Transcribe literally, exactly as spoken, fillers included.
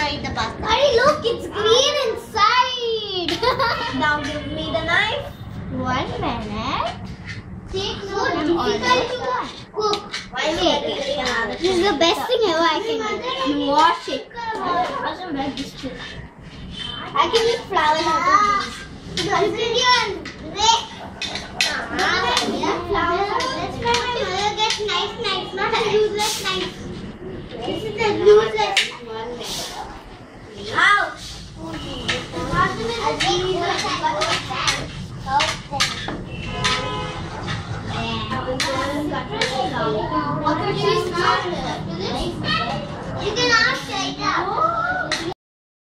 eat the pasta. Hey, look, it's green inside. Now give me the knife. One minute. Take So note. difficult to cook. Why are you getting another? This is the best thing ever I can do. Wash it. I can eat flowers out of these. You can do flowers. Let's try my mother gets nice knives, not a useless knife. This is a useless one. Ouch! What would you smell?